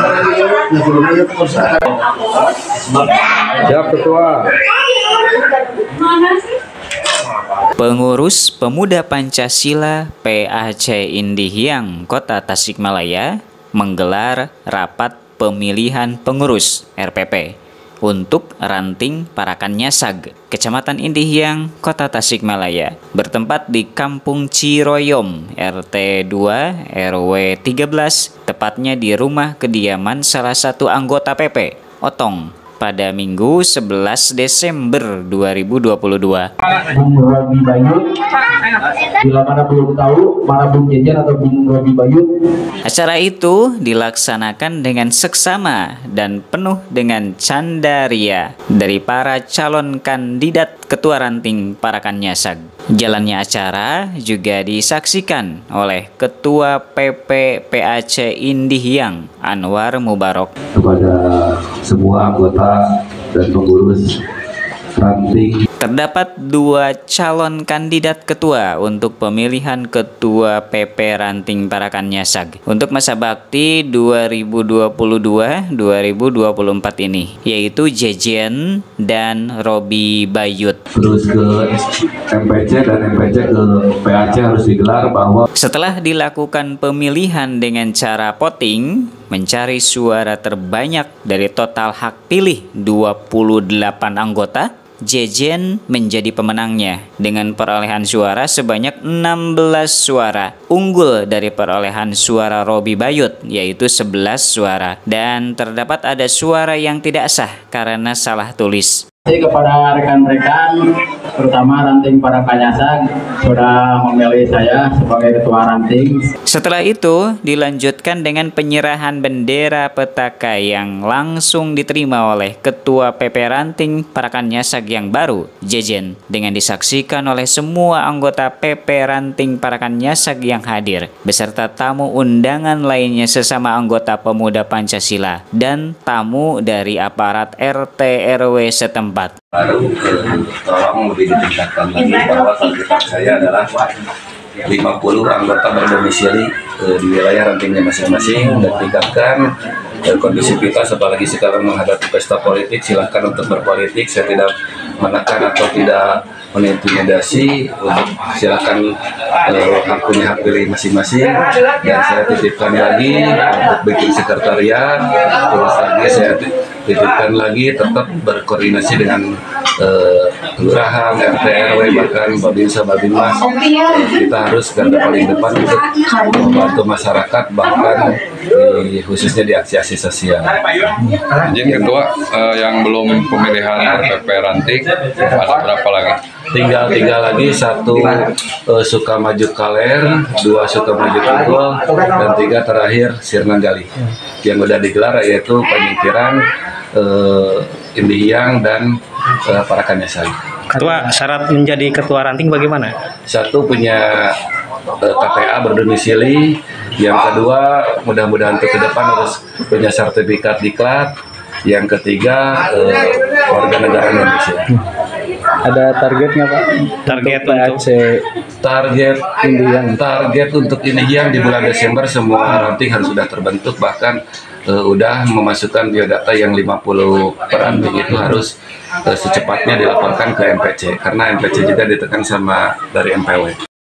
Siap Ketua. Pengurus Pemuda Pancasila PAC Indihiyang Kota Tasikmalaya menggelar rapat pemilihan pengurus RPP untuk Ranting Parakan Nyasag, Kecamatan Indihiyang, Kota Tasikmalaya, bertempat di Kampung Ciroyom, RT 2 RW 13, tepatnya di rumah kediaman salah satu anggota PP, Otong, pada Minggu 11 Desember 2022. Bung Robi Bayut, bila mana belum tahu mana Bung Jejen atau Bung Robi Bayut. Acara itu dilaksanakan dengan seksama dan penuh dengan candaria dari para calon kandidat Ketua Ranting Parakan Nyasag. Jalannya acara juga disaksikan oleh Ketua PP PAC Indihiyang Anwar Mubarok. Kepada semua anggota dan pengurus Ranting. Terdapat 2 calon kandidat ketua untuk pemilihan Ketua PP Ranting Parakan Nyasag untuk masa bakti 2022-2024 ini, yaitu Jejen dan Robi Bayut. Terus ke MPC dan MPC ke PAC harus digelar bahwa Setelah dilakukan pemilihan dengan cara voting, mencari suara terbanyak dari total hak pilih 28 anggota, Jejen menjadi pemenangnya dengan perolehan suara sebanyak 16 suara, unggul dari perolehan suara Robi Bayut yaitu 11 suara, dan terdapat ada suara yang tidak sah karena salah tulis. Kepada rekan-rekan, terutama Ranting Parakan Nyasag, sudah memilih saya sebagai Ketua Ranting. Setelah itu dilanjutkan dengan penyerahan bendera petaka yang langsung diterima oleh Ketua PP Ranting Parakan Nyasag yang baru, Jejen, dengan disaksikan oleh semua anggota PP Ranting Parakan Nyasag yang hadir, beserta tamu undangan lainnya sesama anggota Pemuda Pancasila dan tamu dari aparat RT RW setempat. Baru tolong lebih ditingkatkan lagi bahwa target saya adalah 50 anggota berdomisili di wilayah rantingnya masing-masing, dan tingkatkan kondisivitas apalagi sekarang menghadapi pesta politik. Silahkan untuk berpolitik, saya tidak menekan atau tidak mengintimidasi, untuk silahkan punya hak pilih masing-masing, dan saya titipkan lagi untuk bikin sekretariat, terus lagi saya titipkan lagi tetap berkoordinasi dengan kelurahan, RT RW, bahkan Babinsa Babinmas. Kita harus garda paling depan untuk membantu masyarakat, bahkan khususnya di aksi-aksi sosial. Izin Ketua, yang belum pemilihan RPP Ranting ada berapa lagi? tinggal lagi 1 Sukamaju Kaler, 2 Sukamaju Tunggul, dan 3 terakhir Sirnanggali. Yang udah digelar yaitu penyingkiran Indihiyang dan Parakan Nyasag. Ketua, syarat menjadi Ketua Ranting bagaimana? 1 punya KPA berdomisili, yang kedua mudah-mudahan untuk ke depan harus punya sertifikat diklat, yang ketiga warga negara Indonesia. Ada targetnya Pak? Target Target untuk Indihiyang di bulan Desember semua ranting harus sudah terbentuk, bahkan udah memasukkan biodata yang 50 peranting itu harus secepatnya dilaporkan ke MPC, karena MPC juga ditekan sama dari MPW.